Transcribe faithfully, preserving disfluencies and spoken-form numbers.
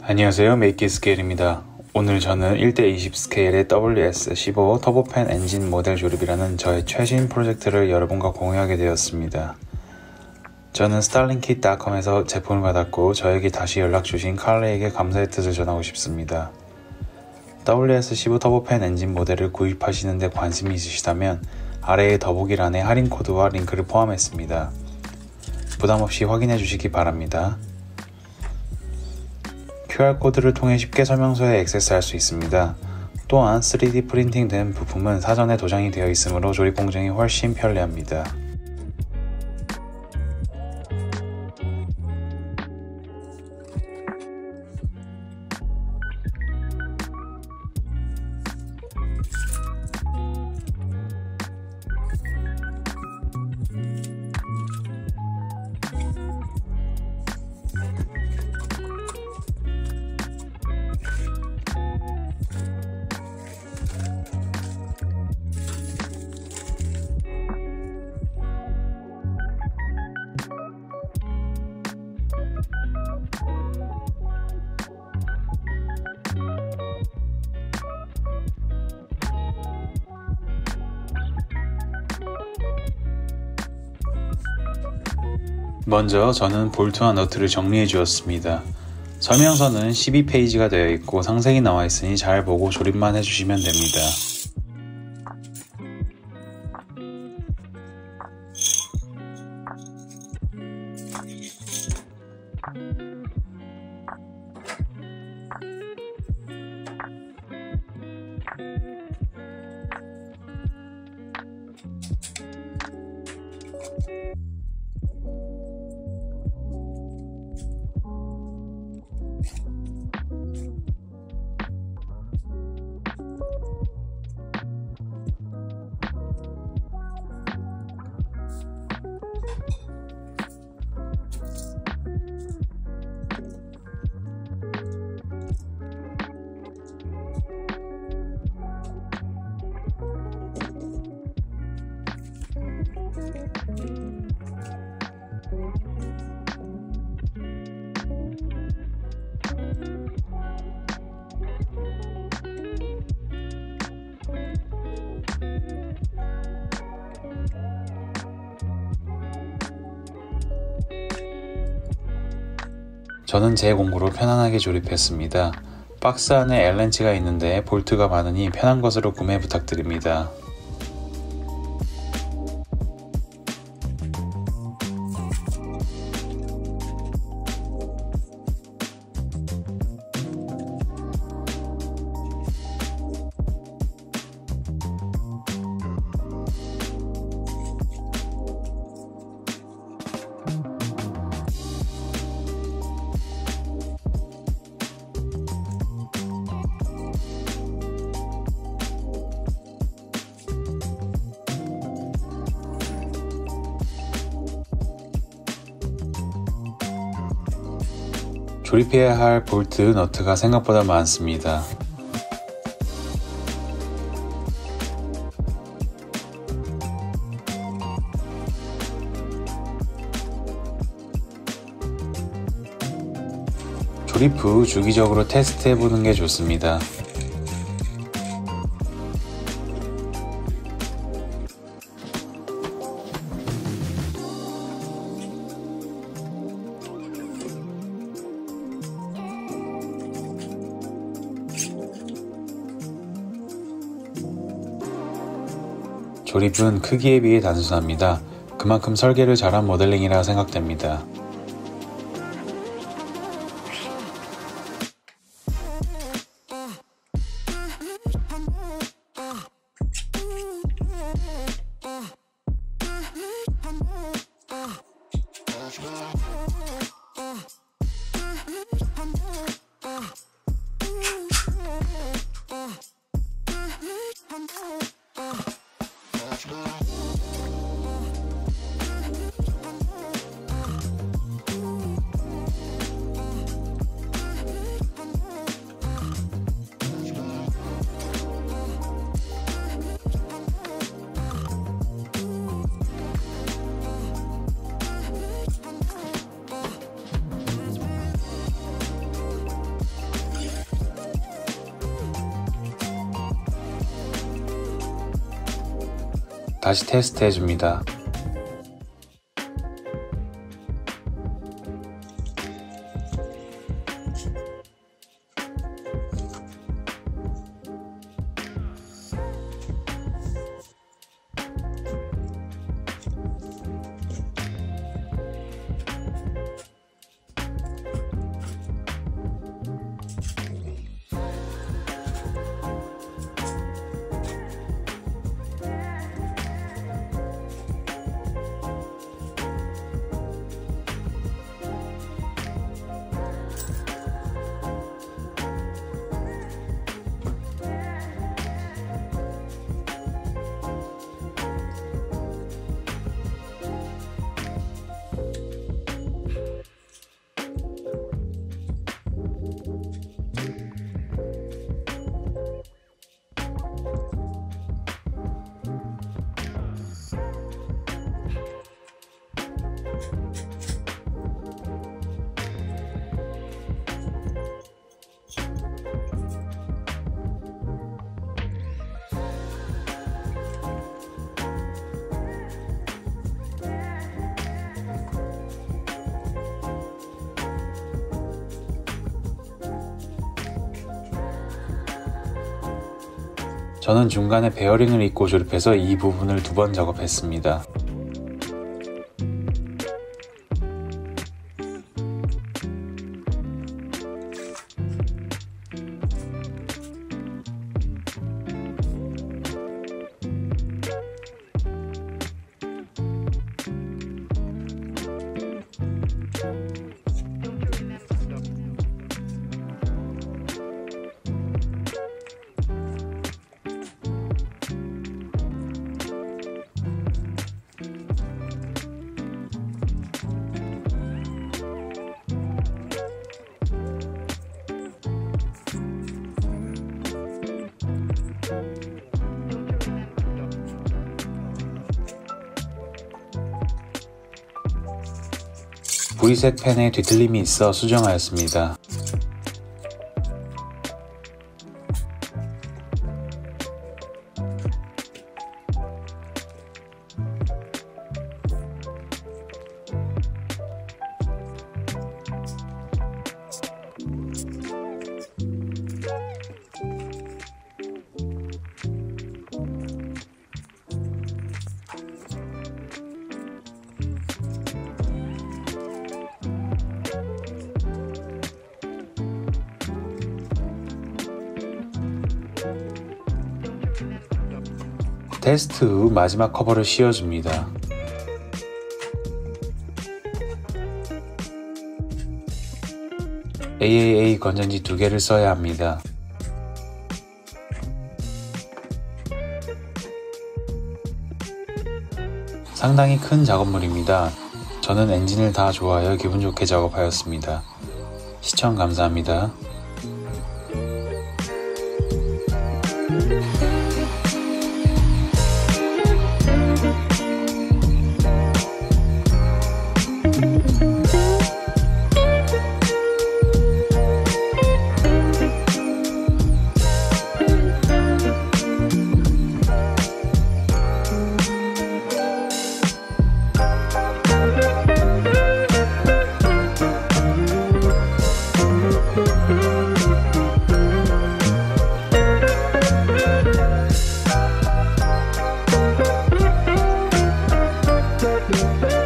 안녕하세요, 메이키 스케일입니다. 오늘 저는 일 대 이십 스케일의 더블유 에스 십오 터보팬 엔진 모델 조립이라는 저의 최신 프로젝트를 여러분과 공유하게 되었습니다. 저는 스타링킷 닷컴에서 제품을 받았고 저에게 다시 연락 주신 칼레에게 감사의 뜻을 전하고 싶습니다. 더블유 에스 십오 터보팬 엔진 모델을 구입하시는 데 관심이 있으시다면 아래의 더보기란에 할인 코드와 링크를 포함했습니다. 부담없이 확인해 주시기 바랍니다. 큐알코드를 통해 쉽게 설명서에 액세스할 수 있습니다. 또한 쓰리디 프린팅된 부품은 사전에 도장이 되어 있으므로 조립 공정이 훨씬 편리합니다. 먼저 저는 볼트와 너트를 정리해 주었습니다. 설명서는 십이 페이지가 되어 있고 상세히 나와 있으니 잘 보고 조립만 해주시면 됩니다. 저는 제 공구로 편안하게 조립했습니다. 박스 안에 L렌치가 있는데 볼트가 많으니 편한 것으로 구매 부탁드립니다. 조립해야 할 볼트, 너트가 생각보다 많습니다. 조립 후 주기적으로 테스트해보는 게 좋습니다. 조립은 크기에 비해 단순합니다. 그만큼 설계를 잘한 모델링이라 생각됩니다. 다시 테스트 해줍니다. 저는 중간에 베어링을 입고 조립해서 이 부분을 두 번 작업했습니다. 브이색 펜에 뒤틀림이 있어 수정하였습니다. 테스트 후 마지막 커버를 씌워줍니다. 에이에이에이 건전지 두 개를 써야 합니다. 상당히 큰 작업물입니다. 저는 엔진을 다 좋아하여 기분 좋게 작업하였습니다. 시청 감사합니다. We'll be right back.